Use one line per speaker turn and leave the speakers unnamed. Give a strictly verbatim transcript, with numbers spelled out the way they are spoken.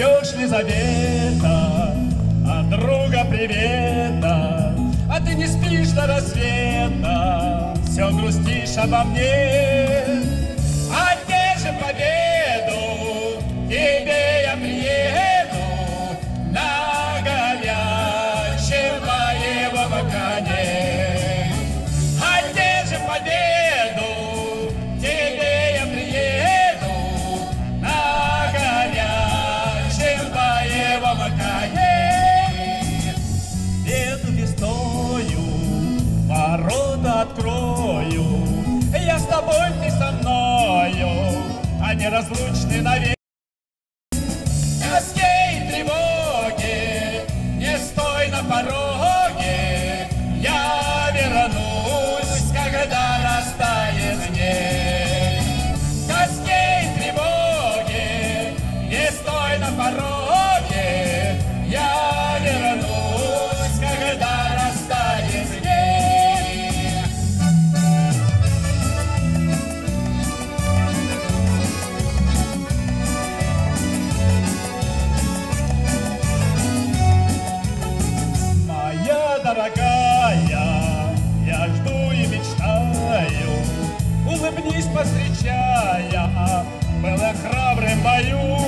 ждешь Лизавета от друга привета, а ты не спишь до рассвета, все грустишь обо мне. А где же победу тебе я приеду на горячем боевом коне? А где же победу тебе я приеду на горячем боевом коне? Еду весною, ворота открою, я с тобой, ты со мною, а неразлучны навек. Тоске и тревоге не стой на пороге, я вернусь, когда растает снег. Тоске и тревоге не стой на пороге, я вернусь, когда растает снег. Дорогая, я жду и мечтаю, улыбнись, повстречая, было храбрым бою.